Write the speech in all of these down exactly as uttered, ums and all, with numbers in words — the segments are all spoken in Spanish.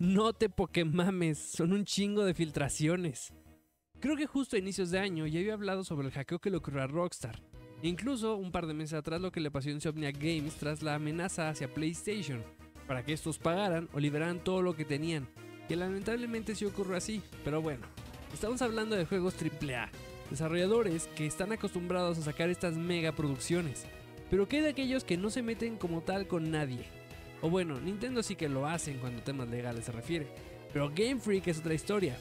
No te pokemames, son un chingo de filtraciones. Creo que justo a inicios de año ya había hablado sobre el hackeo que le ocurrió a Rockstar. Incluso un par de meses atrás lo que le pasó a Insomniac Games tras la amenaza hacia PlayStation, para que estos pagaran o liberaran todo lo que tenían, que lamentablemente sí ocurrió así, pero bueno, estamos hablando de juegos triple A, desarrolladores que están acostumbrados a sacar estas mega producciones, pero ¿qué de aquellos que no se meten como tal con nadie? O bueno, Nintendo sí que lo hacen cuando temas legales se refiere, pero Game Freak es otra historia.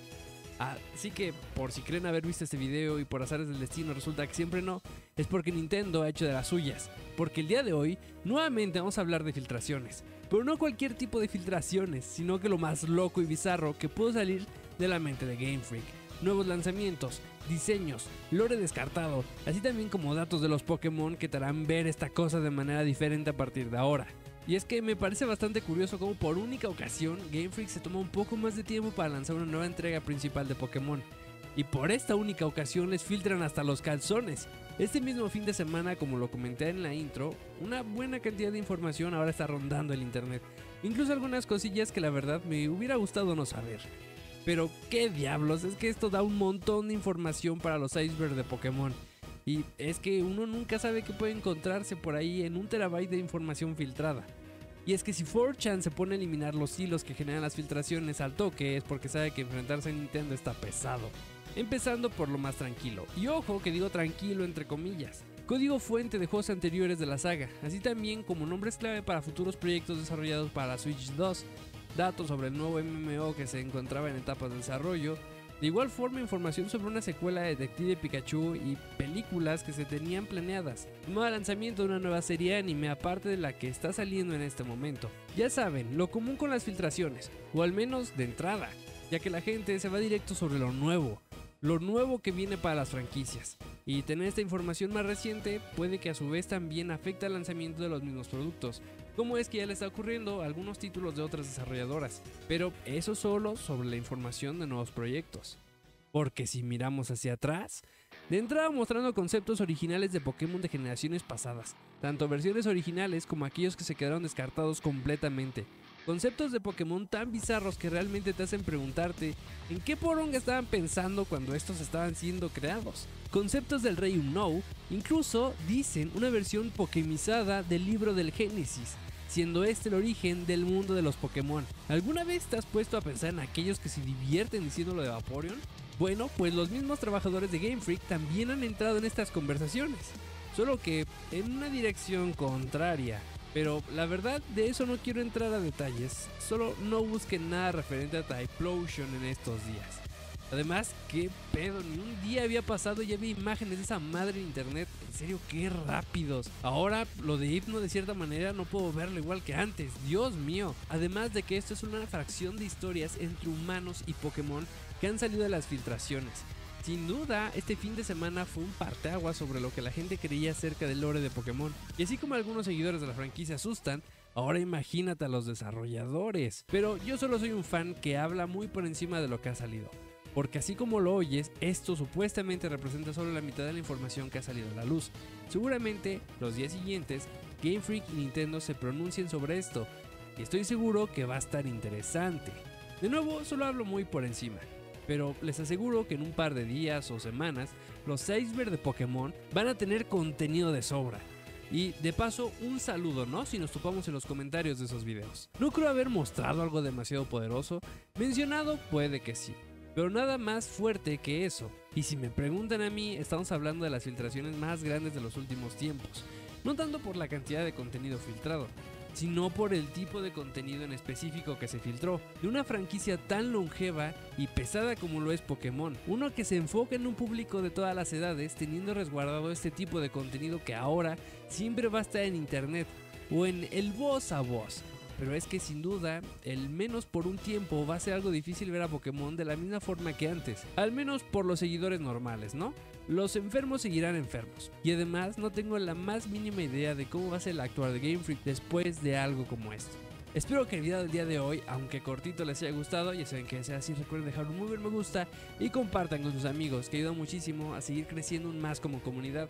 Así que, por si creen haber visto este video y por azares del destino resulta que siempre no, es porque Nintendo ha hecho de las suyas. Porque el día de hoy, nuevamente vamos a hablar de filtraciones. Pero no cualquier tipo de filtraciones, sino que lo más loco y bizarro que pudo salir de la mente de Game Freak. Nuevos lanzamientos, diseños, lore descartado, así también como datos de los Pokémon que te harán ver esta cosa de manera diferente a partir de ahora. Y es que me parece bastante curioso cómo por única ocasión Game Freak se toma un poco más de tiempo para lanzar una nueva entrega principal de Pokémon. Y por esta única ocasión les filtran hasta los calzones. Este mismo fin de semana, como lo comenté en la intro, una buena cantidad de información ahora está rondando el internet. Incluso algunas cosillas que la verdad me hubiera gustado no saber. Pero qué diablos, es que esto da un montón de información para los icebergs de Pokémon. Y es que uno nunca sabe qué puede encontrarse por ahí en un terabyte de información filtrada. Y es que si cuatro chan se pone a eliminar los hilos que generan las filtraciones al toque es porque sabe que enfrentarse a Nintendo está pesado. Empezando por lo más tranquilo. Y ojo que digo tranquilo entre comillas. Código fuente de juegos anteriores de la saga, así también como nombres clave para futuros proyectos desarrollados para la Switch dos. Datos sobre el nuevo M M O que se encontraba en etapas de desarrollo. De igual forma, información sobre una secuela de Detective Pikachu y películas que se tenían planeadas. Nuevo lanzamiento de una nueva serie de anime aparte de la que está saliendo en este momento. Ya saben, lo común con las filtraciones, o al menos de entrada, ya que la gente se va directo sobre lo nuevo. Lo nuevo que viene para las franquicias. Y tener esta información más reciente puede que a su vez también afecte al lanzamiento de los mismos productos, como es que ya le está ocurriendo a algunos títulos de otras desarrolladoras, pero eso solo sobre la información de nuevos proyectos. Porque si miramos hacia atrás, de entrada mostrando conceptos originales de Pokémon de generaciones pasadas, tanto versiones originales como aquellos que se quedaron descartados completamente. Conceptos de Pokémon tan bizarros que realmente te hacen preguntarte en qué poronga estaban pensando cuando estos estaban siendo creados. Conceptos del Rey Unknown, incluso dicen una versión pokemizada del libro del Génesis, siendo este el origen del mundo de los Pokémon. ¿Alguna vez te has puesto a pensar en aquellos que se divierten diciendo lo de Vaporeon? Bueno, pues los mismos trabajadores de Game Freak también han entrado en estas conversaciones, solo que en una dirección contraria. Pero la verdad de eso no quiero entrar a detalles, solo no busquen nada referente a Typhlosion en estos días. Además, qué pedo, ni un día había pasado y ya había imágenes de esa madre en internet, en serio qué rápidos. Ahora lo de Hypno de cierta manera no puedo verlo igual que antes, Dios mío. Además de que esto es una fracción de historias entre humanos y Pokémon que han salido de las filtraciones. Sin duda, este fin de semana fue un parteaguas sobre lo que la gente creía acerca del lore de Pokémon. Y así como algunos seguidores de la franquicia asustan, ahora imagínate a los desarrolladores. Pero yo solo soy un fan que habla muy por encima de lo que ha salido. Porque así como lo oyes, esto supuestamente representa solo la mitad de la información que ha salido a la luz. Seguramente, los días siguientes, Game Freak y Nintendo se pronuncien sobre esto. Y estoy seguro que va a estar interesante. De nuevo, solo hablo muy por encima. Pero les aseguro que en un par de días o semanas, los icebergs de Pokémon van a tener contenido de sobra. Y de paso, un saludo, ¿no? Si nos topamos en los comentarios de esos videos. No creo haber mostrado algo demasiado poderoso, mencionado puede que sí, pero nada más fuerte que eso. Y si me preguntan a mí, estamos hablando de las filtraciones más grandes de los últimos tiempos. No tanto por la cantidad de contenido filtrado, sino por el tipo de contenido en específico que se filtró, de una franquicia tan longeva y pesada como lo es Pokémon, uno que se enfoca en un público de todas las edades, teniendo resguardado este tipo de contenido que ahora siempre va a estar en internet o en el voz a voz. Pero es que sin duda, el menos por un tiempo va a ser algo difícil ver a Pokémon de la misma forma que antes, al menos por los seguidores normales, ¿no? Los enfermos seguirán enfermos, y además no tengo la más mínima idea de cómo va a ser el actuar de Game Freak después de algo como esto. Espero que el video del día de hoy, aunque cortito, les haya gustado. Ya saben que sea así, recuerden dejar un muy buen me gusta y compartan con sus amigos, que ayuda muchísimo a seguir creciendo aún más como comunidad.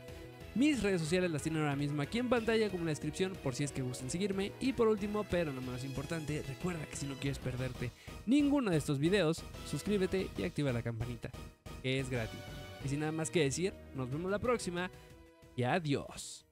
Mis redes sociales las tienen ahora mismo aquí en pantalla como en la descripción por si es que gustan seguirme. Y por último, pero no menos importante, recuerda que si no quieres perderte ninguno de estos videos, suscríbete y activa la campanita, que es gratis. Y sin nada más que decir, nos vemos la próxima y adiós.